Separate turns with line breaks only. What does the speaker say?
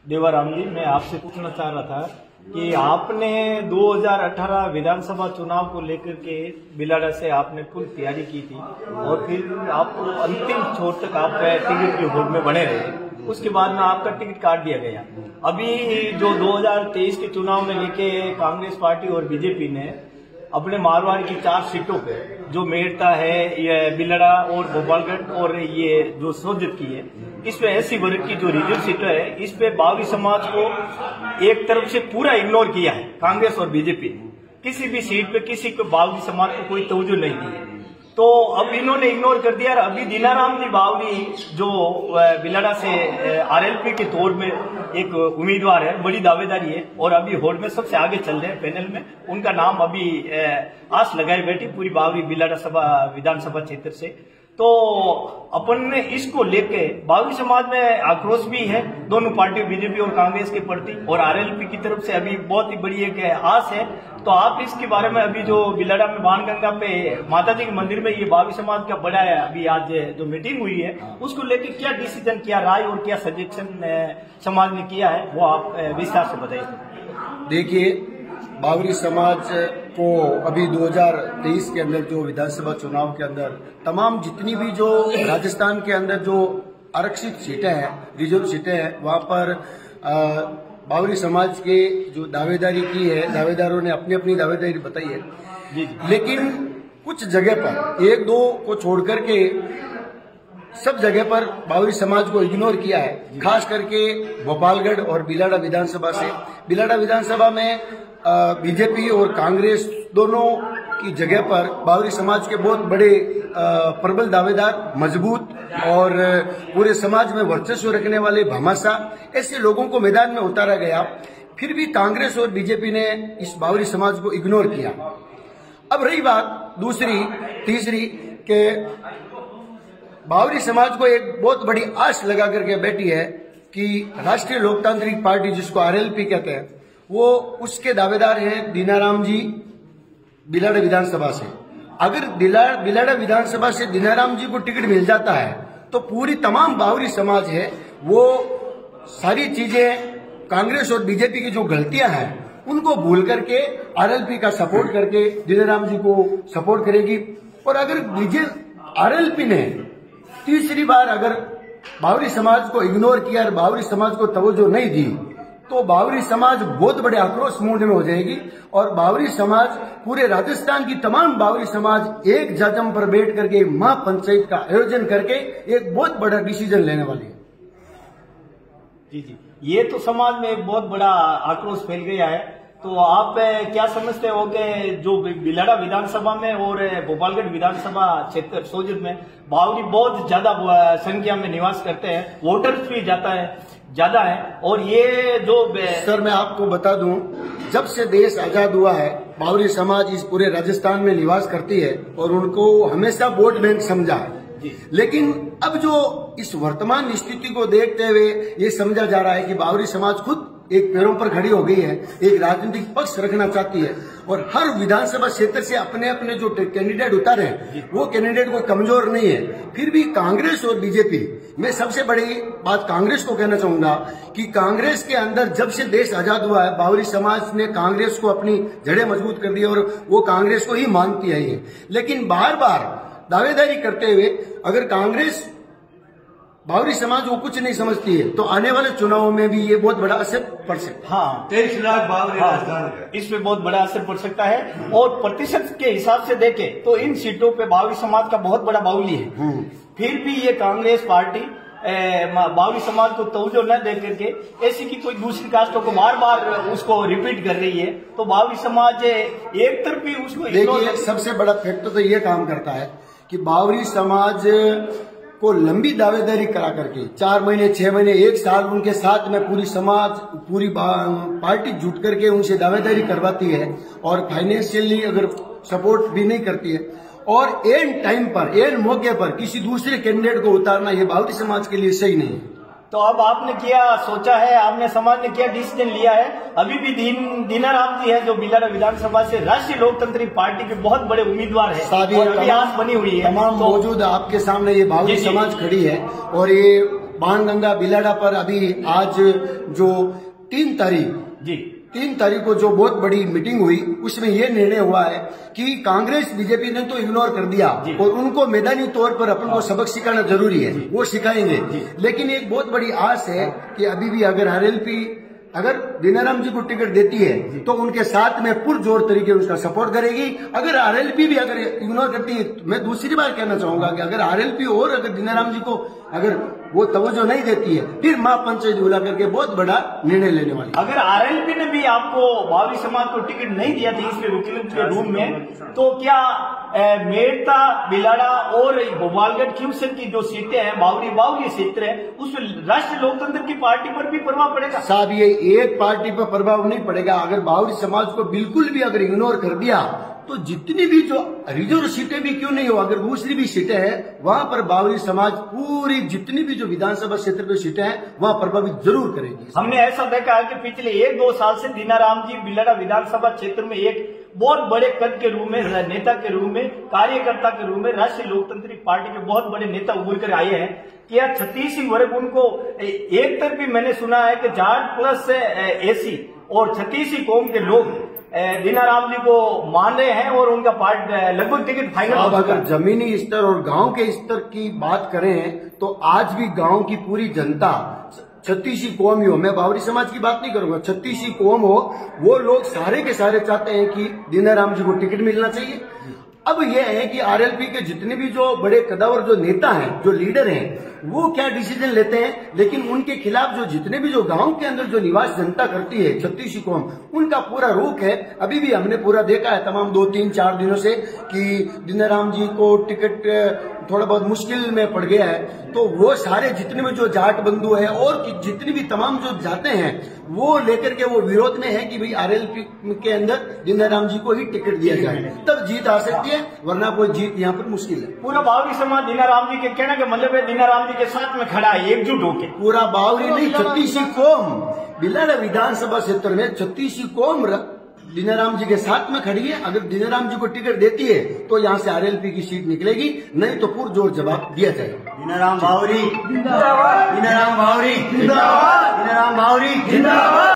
देवाराम जी, मैं आपसे पूछना चाह रहा था कि आपने 2018 विधानसभा चुनाव को लेकर के बिलाड़ा से आपने फुल तैयारी की थी और फिर आप अंतिम छोर तक आप टिकट की होड़ में बने रहे। उसके बाद में आपका टिकट काट दिया गया। अभी जो 2023 के चुनाव में लेके कांग्रेस पार्टी और बीजेपी ने अपने मारवाड़ की 4 सीटों पे जो मेड़ता है, ये बिलड़ा और गोपालगढ़ और ये जो सोजत की है, इस पे एससी वर्ग की जो रिजर्व सीटें है, इस पे बावरी समाज को एक तरफ से पूरा इग्नोर किया है कांग्रेस और बीजेपी ने। किसी भी सीट पे किसी को बावरी समाज को कोई तवज्जो नहीं दी है। तो अब इन्होंने इग्नोर कर दिया। अभी दीनाराम जी बावरी जो बिलाड़ा से आरएलपी के तौर में एक उम्मीदवार है, बड़ी दावेदारी है और अभी होड़ में सबसे आगे चल रहे हैं पैनल में। उनका नाम अभी आस लगाई बैठी पूरी बावरी बिलाड़ा सभा विधानसभा क्षेत्र से। तो अपन ने इसको लेके बावरी समाज में आक्रोश भी है दोनों पार्टियों बीजेपी और कांग्रेस के प्रति, और आरएलपी की तरफ से अभी बहुत ही बड़ी एक आस है। तो आप इसके बारे में अभी जो बिलाड़ा में बाणगंगा पे माताजी के मंदिर में ये बावरी समाज का बड़ा है, अभी आज जो मीटिंग हुई है उसको लेके क्या डिसीजन, क्या राय और क्या सजेशन समाज ने किया है, वो आप विस्तार से बताइए।
देखिए, बावरी समाज को अभी 2023 के अंदर जो विधानसभा चुनाव के अंदर तमाम जितनी भी जो राजस्थान के अंदर जो आरक्षित सीटें हैं, रिजर्व सीटें हैं, वहां पर बावरी समाज के जो दावेदारी की है, दावेदारों ने अपनी अपनी दावेदारी बताई है। लेकिन कुछ जगह पर, एक दो को छोड़ करके सब जगह पर बावरी समाज को इग्नोर किया है। खास करके गोपालगढ़ और बिलाड़ा विधानसभा से, बिलाड़ा विधानसभा में बीजेपी और कांग्रेस दोनों की जगह पर बावरी समाज के बहुत बड़े प्रबल दावेदार, मजबूत और पूरे समाज में वर्चस्व रखने वाले भामाशाह ऐसे लोगों को मैदान में उतारा गया। फिर भी कांग्रेस और बीजेपी ने इस बावरी समाज को इग्नोर किया। अब रही बात दूसरी तीसरी के बावरी समाज को एक बहुत बड़ी आस लगा करके बैठी है कि राष्ट्रीय लोकतांत्रिक पार्टी, जिसको आरएलपी कहते हैं, वो उसके दावेदार हैं दीनाराम जी बिलाड़ा विधानसभा से। अगर बिलाड़ा विधानसभा से दीनाराम जी को टिकट मिल जाता है तो पूरी तमाम बावरी समाज है वो सारी चीजें, कांग्रेस और बीजेपी की जो गलतियां हैं उनको भूल करके आरएलपी का सपोर्ट करके दीनाराम जी को सपोर्ट करेगी। और अगर आरएलपी ने तीसरी बार अगर बावरी समाज को इग्नोर किया और बावरी समाज को तवज्जो नहीं दी तो बावरी समाज बहुत बड़े आक्रोश मूड में हो जाएगी और बावरी समाज, पूरे राजस्थान की तमाम बावरी समाज एक जगह पर बैठ करके महापंचायत का आयोजन करके एक बहुत बड़ा डिसीजन लेने वाली है।
जी, ये तो समाज में एक बहुत बड़ा आक्रोश फैल गया है। तो आप क्या समझते हो कि जो बिलाड़ा विधानसभा में और गोपालगढ़ विधानसभा क्षेत्र सोजत में बावरी बहुत ज्यादा संख्या में निवास करते हैं, वोटर्स भी ज्यादा है और ये जो
सर मैं आपको बता दूं, जब से देश आजाद हुआ है बावरी समाज इस पूरे राजस्थान में निवास करती है और उनको हमेशा वोट बैंक समझा है। लेकिन अब जो इस वर्तमान स्थिति को देखते हुए ये समझा जा रहा है कि बावरी समाज खुद एक पैरों पर खड़ी हो गई है, एक राजनीतिक पक्ष रखना चाहती है और हर विधानसभा क्षेत्र से अपने अपने जो कैंडिडेट उतारे वो कैंडिडेट कोई कमजोर नहीं है। फिर भी कांग्रेस और बीजेपी, मैं सबसे बड़ी बात कांग्रेस को कहना चाहूंगा कि कांग्रेस के अंदर जब से देश आजाद हुआ है बावरी समाज ने कांग्रेस को अपनी जड़ें मजबूत कर दी और वो कांग्रेस को ही मानती है ये। लेकिन बार बार दावेदारी करते हुए अगर कांग्रेस बावरी समाज वो कुछ नहीं समझती है तो आने वाले चुनावों में भी ये बहुत बड़ा असर पड़ सकता है।
हाँ, 23 लाख बावरी इसमें बहुत बड़ा असर पड़ सकता है। और प्रतिशत के हिसाब से देखें तो इन सीटों पे बावरी समाज का बहुत बड़ा बाहुल्य है। फिर भी ये कांग्रेस पार्टी बावरी समाज को तवज्जो न दे करके ऐसी की कोई दूसरी कास्टों को बार बार उसको रिपीट कर रही है। तो बावरी समाज एक तरफ ही उसको,
देखिए सबसे बड़ा फैक्टर तो ये काम करता है कि बावरी समाज को लंबी दावेदारी करा करके 4 महीने 6 महीने 1 साल उनके साथ में पूरी समाज, पूरी पार्टी जुट करके उनसे दावेदारी करवाती है और फाइनेंशियली अगर सपोर्ट भी नहीं करती है और एन टाइम पर, एन मौके पर किसी दूसरे कैंडिडेट को उतारना ये बावरी समाज के लिए सही नहीं है।
तो अब आपने क्या सोचा है, आपने समाज ने क्या डिसीजन लिया है? अभी भी दीनाराम जी है जो बिलाड़ा विधानसभा से राष्ट्रीय लोकतांत्रिक पार्टी के बहुत बड़े उम्मीदवार है और आस बनी हुई है।
तमाम मौजूद आपके सामने ये बावरी समाज खड़ी है और ये बाणगंगा बिलाड़ा पर अभी आज जो 3 तारीख को जो बहुत बड़ी मीटिंग हुई, उसमें यह निर्णय हुआ है कि कांग्रेस बीजेपी ने तो इग्नोर कर दिया और उनको मैदानी तौर पर अपन को सबक सिखाना जरूरी है, वो सिखाएंगे। लेकिन एक बहुत बड़ी आस है कि अभी भी अगर आरएलपी अगर दीनाराम जी को टिकट देती है तो उनके साथ में पुरजोर तरीके से उसका सपोर्ट करेगी। अगर आरएलपी भी अगर इग्नोर करती है, मैं दूसरी बार कहना चाहूंगा कि अगर आरएलपी और अगर दीनाराम जी को अगर वो तवज्जो नहीं देती है, फिर महापंचायत बुला करके बहुत बड़ा निर्णय लेने वाली।
अगर आरएलपी ने भी आपको बावरी समाज को टिकट नहीं दिया था इसलिए वकील के रूम में, तो क्या मेड़ता बिलाड़ा और गोपालगढ़ क्यूसन की जो सीटें हैं, बावरी क्षेत्र है, उसमें राष्ट्रीय लोकतंत्र की पार्टी पर भी प्रभाव पड़ेगा?
साहब, ये एक पार्टी पर प्रभाव नहीं पड़ेगा। अगर बावरी समाज को बिल्कुल भी अगर इग्नोर कर दिया तो जितनी भी जो रिजर्व सीटें भी क्यों नहीं हो, अगर दूसरी भी सीटें हैं वहां पर बावरी समाज पूरी जितनी भी जो विधानसभा क्षेत्र में सीटें हैं वहां प्रभावित जरूर करेगी।
हमने ऐसा देखा है कि पिछले 1-2 साल से दीनाराम जी बिलाड़ा विधानसभा क्षेत्र में एक बहुत बड़े कद के रूप में, नेता के रूप में, कार्यकर्ता के रूप में राष्ट्रीय लोकतांत्रिक पार्टी के बहुत बड़े नेता उभर कर आए हैं। क्या 36 वर्ग उनको एक तरफ भी मैंने सुना है कि जाट प्लस एसी और 36 कौम के लोग दीनाराम जी को मान रहे हैं और उनका लगभग टिकट फाइनल।
अब अगर जमीनी स्तर और गांव के स्तर की बात करें तो आज भी गांव की पूरी जनता 36 कौम ही हो, मैं बावरी समाज की बात नहीं करूंगा, 36 कौम हो, वो लोग सारे के सारे चाहते हैं कि दीनाराम जी को टिकट मिलना चाहिए। अब यह है कि आरएलपी के जितने भी जो बड़े कदावर जो नेता हैं, जो लीडर हैं, वो क्या डिसीजन लेते हैं, लेकिन उनके खिलाफ जो जितने भी जो गांव के अंदर जो निवास जनता करती है 36 कौम, उनका पूरा रुख है। अभी भी हमने पूरा देखा है तमाम 2-3-4 दिनों से कि दीनाराम जी को टिकट थोड़ा बहुत मुश्किल में पड़ गया है। तो वो सारे जितने भी जो जाट बंधु है और जितनी भी तमाम जो जाते हैं वो लेकर के वो विरोध में है कि भाई आरएलपी के अंदर दीनाराम जी को ही टिकट दिया जाए, तब जीत आ सकती है, वरना कोई जीत यहाँ पर मुश्किल है।
पूरा बावरी समाज दीनाराम जी के कहने का मतलब है दीनाराम जी के साथ में खड़ा है, एकजुट होके।
पूरा बावरी नहीं, 36 कौम बिलाड़ा विधानसभा क्षेत्र में 36 कौम दीनाराम जी के साथ में खड़ी है। अगर दीनाराम जी को टिकट देती है तो यहाँ से आरएलपी की सीट निकलेगी, नहीं तो पुरजोर जवाब दिया जाएगा।
दीनाराम बावरी जिंदाबाद, दीनाराम बावरी जिंदाबाद, दीनाराम बावरी जिंदाबाद।